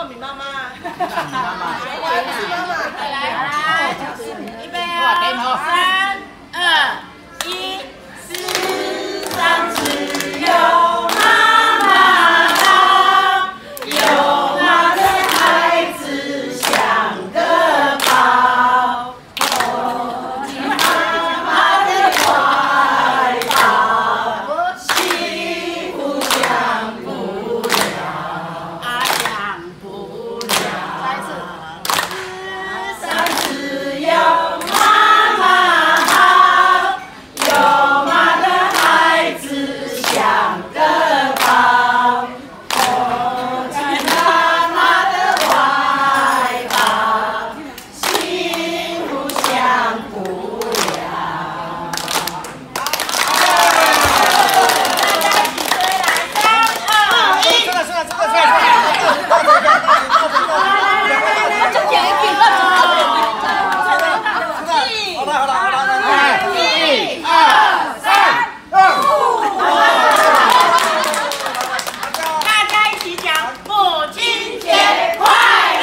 米妈妈。 我是妈妈。 来，预备哦，3、2、1，世上只有妈妈好，有妈的孩子像个宝，抱进妈妈的怀抱，幸福享不了，享不了。再一次，世上只有妈妈好，有妈的孩子像个宝，抱进妈妈的怀抱，幸福享不了。大家一起追来，3、2、1。大家一起讲母亲节快乐！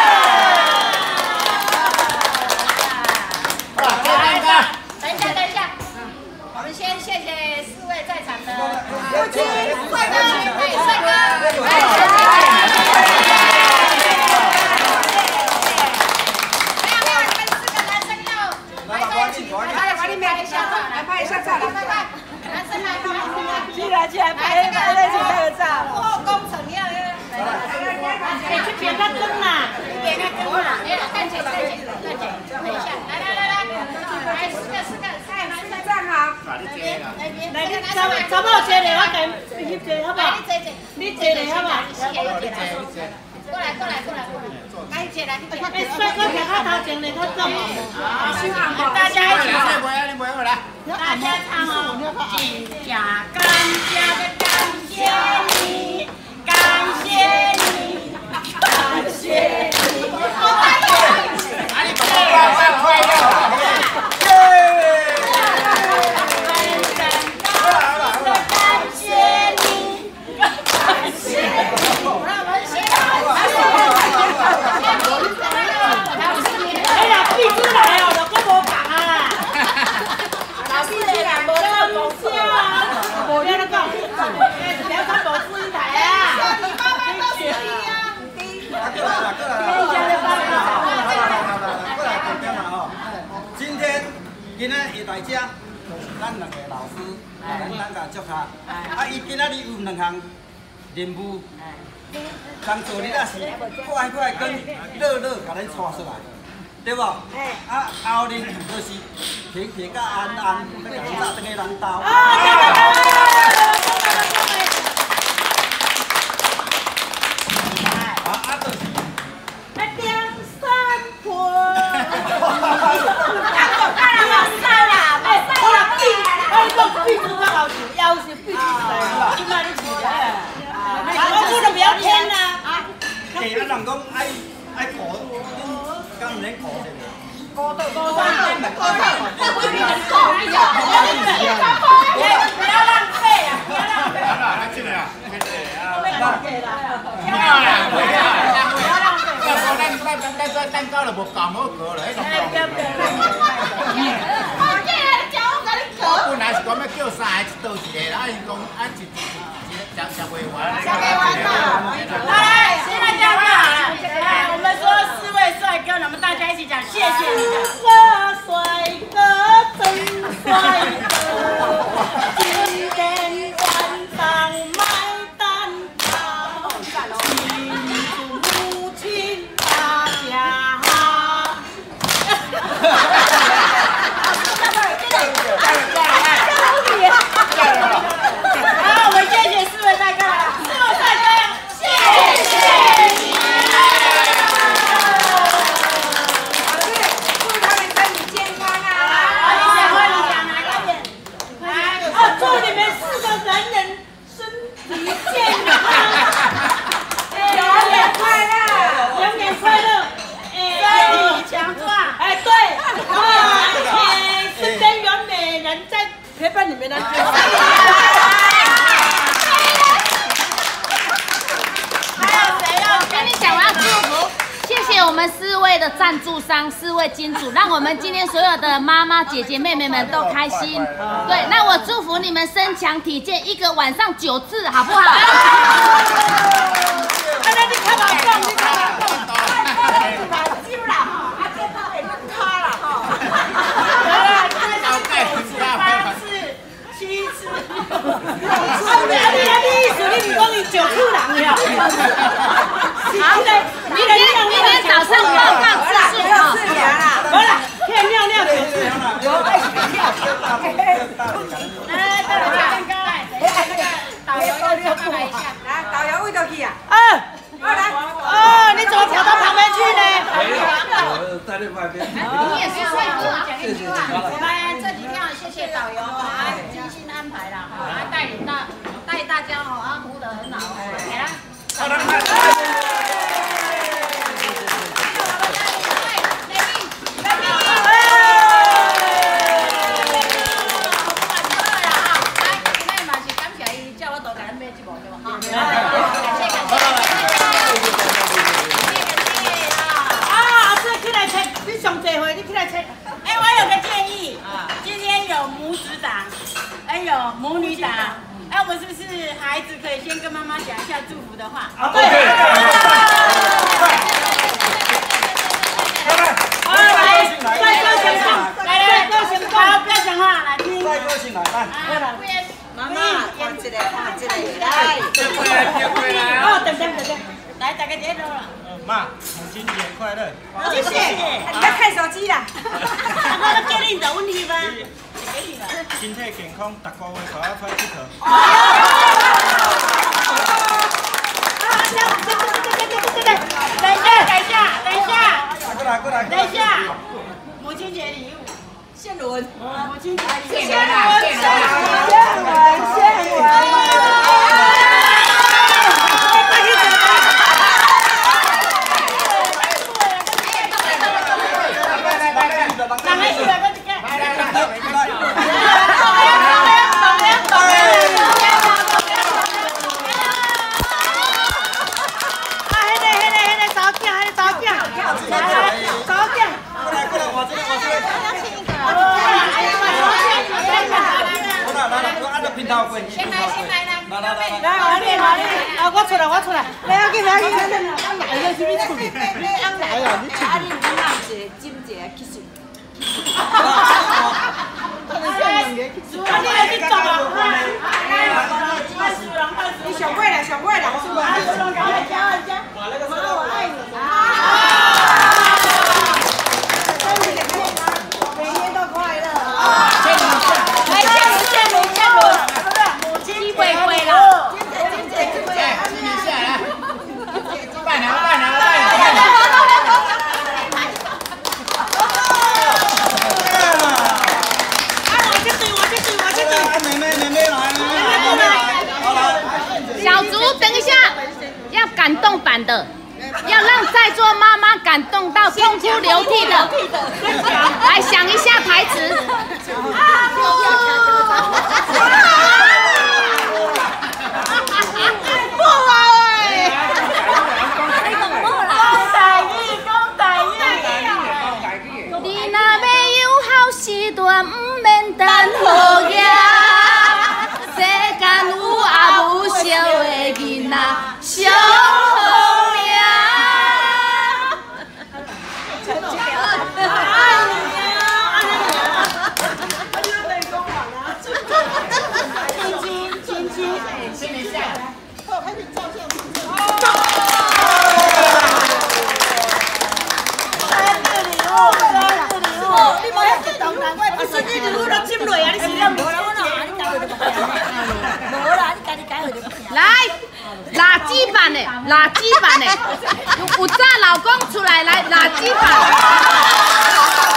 等一下，我们先谢谢4位在场的母亲帅哥，起来，拍个照。哦，工程要去别个灯啦，别个灯啦，站起，等一下，来，4个，站好。来，怎么坐嘞？我跟你坐好不好？你坐嘞好不好？过来，来一起来。帅哥站较头前嘞，较重。大家一起唱。大家唱哦，真正感谢你，感谢你，感谢你。 今仔会来遮，咱2个老师，咱甲祝他。伊今仔日有2项任务，当做日仔是快跟乐甲咱带出来，对无？后日就是平甲安，要甲咱早登个人斗。就是要点3盆。人讲爱考，敢唔免考先？不要浪费啊！不要浪费！ 蛋糕就无搞好搞了，迄种。我本来是讲要叫3个，一道1个，然后伊讲食袂完。 好来，现在这样好了，我们说4位帅哥，我们大家一起讲，谢谢你的。帅哥真帅哥，今天晚上买蛋糕，庆祝母亲大家好。好，我们谢谢4位帅哥，4位帅哥，谢谢你。 位的赞助商，4位金主，让我们今天所有的妈妈、姐姐、妹妹们都开心。对，那我祝福你们身强体健，1个晚上9次，好不好？ 那你看嘛，你看嘛，酒啦，啊，这套会弄塌啦，吼。8次、7次。你意思你是讲伊9次人呀？好，明天早上报告次数哈。好啦，可以尿9次。有爱尿。来，到了这边来，导游要出来一下。来，导游位都去啊。来。你怎么跑到旁边去呢？ 我在另外一边。 你也是帅哥啊！ 谢谢。来，这几天谢谢导游啊，精心安排啦，哈，带大家哦，啊，服务得很好，来啦。我有个建议，今天有母子档，还有母女档，我们是不是孩子可以先跟妈妈讲一下祝福的话？对。帅哥先上，来，好，不要讲话，来听。帅哥先来，来。妈妈，看这个，来。等，来，大家接着了。 妈，母亲节快乐！ 谢谢。你在看手机啦？我都叫你的问题吗？给你了。 身体健康，大个月快快去考。等一下。过来。等一下，母亲节礼物，宪伦。母亲节礼物。宪伦。先来，来，我出来，来，给，哎呀，是你出的，你安来哦，你出的。你拿一个金一个去水。你做啊？你上位了，上位了。我爱你。每天都快乐。来，羡慕。母亲回归了。金姐， 下来。拜年。 小竹，等一下，要感动版的，要让在座妈妈感动到痛哭流涕的，来想一下台词。你若要有好时段，唔免等好夜。世间有阿母笑的囡仔，上好命。来，垃圾版的，有炸老公出来，来垃圾版。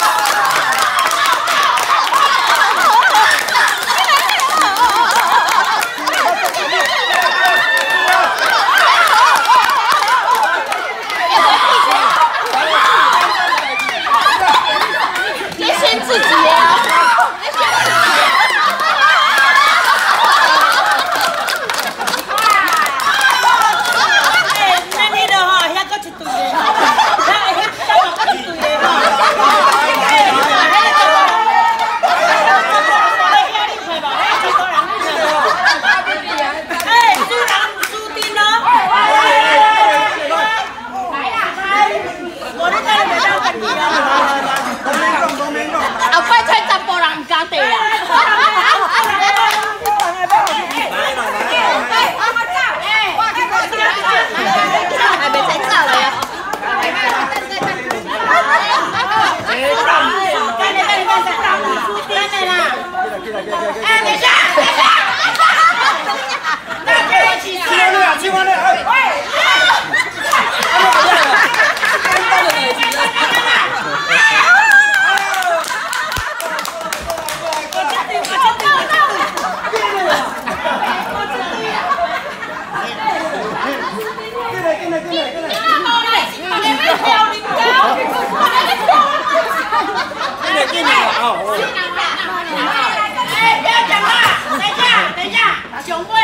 别嫌自己啊！那你的哈，遐个一对的， 上尾